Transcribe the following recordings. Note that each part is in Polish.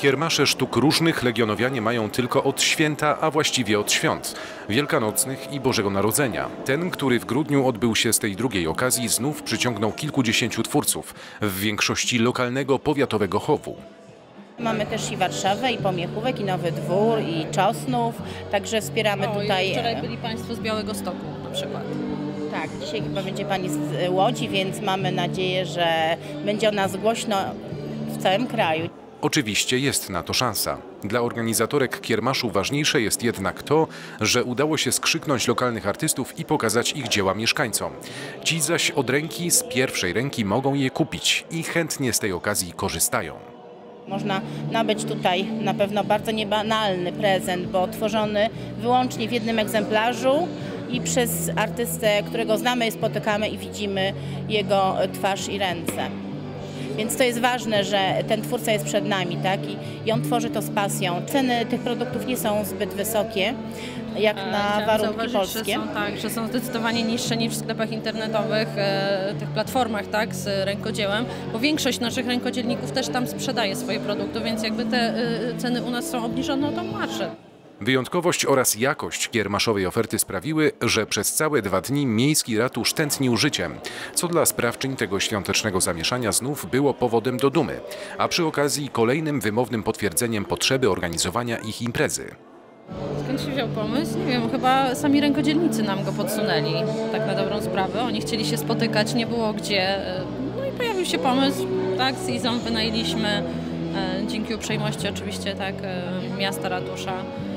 Kiermasze sztuk różnych legionowianie mają tylko od święta, a właściwie od świąt wielkanocnych i Bożego Narodzenia. Ten, który w grudniu odbył się z tej drugiej okazji, znów przyciągnął kilkudziesięciu twórców, w większości lokalnego powiatowego chowu. Mamy też i Warszawę, i Pomiechówek, i Nowy Dwór, i Czosnów, także wspieramy tutaj. Wczoraj byli Państwo z Białegostoku na przykład. Tak, dzisiaj chyba będzie Pani z Łodzi, więc mamy nadzieję, że będzie o nas głośno w całym kraju. Oczywiście jest na to szansa. Dla organizatorek kiermaszu ważniejsze jest jednak to, że udało się skrzyknąć lokalnych artystów i pokazać ich dzieła mieszkańcom. Ci zaś od ręki, z pierwszej ręki mogą je kupić i chętnie z tej okazji korzystają. Można nabyć tutaj na pewno bardzo niebanalny prezent, bo tworzony wyłącznie w jednym egzemplarzu i przez artystę, którego znamy i spotykamy i widzimy jego twarz i ręce. Więc to jest ważne, że ten twórca jest przed nami, tak? I on tworzy to z pasją. Ceny tych produktów nie są zbyt wysokie, jak na warunki polskie. Że są zdecydowanie niższe niż w sklepach internetowych, tych platformach, tak, z rękodziełem, bo większość naszych rękodzielników też tam sprzedaje swoje produkty, więc jakby te ceny u nas są obniżone o tą marżę. Wyjątkowość oraz jakość kiermaszowej oferty sprawiły, że przez całe 2 dni miejski ratusz tętnił życiem, co dla sprawczyń tego świątecznego zamieszania znów było powodem do dumy, a przy okazji kolejnym wymownym potwierdzeniem potrzeby organizowania ich imprezy. Skąd się wziął pomysł? Nie wiem, chyba sami rękodzielnicy nam go podsunęli, tak na dobrą sprawę. Oni chcieli się spotykać, nie było gdzie, no i pojawił się pomysł, tak, z Izą wynajęliśmy, dzięki uprzejmości oczywiście, tak, miasta, ratusza,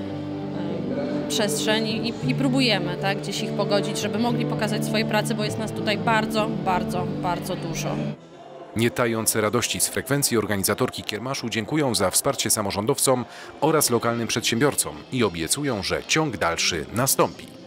przestrzeń i próbujemy, tak, gdzieś ich pogodzić, żeby mogli pokazać swoje prace, bo jest nas tutaj bardzo, bardzo, bardzo dużo. Nie tając radości z frekwencji, organizatorki kiermaszu dziękują za wsparcie samorządowcom oraz lokalnym przedsiębiorcom i obiecują, że ciąg dalszy nastąpi.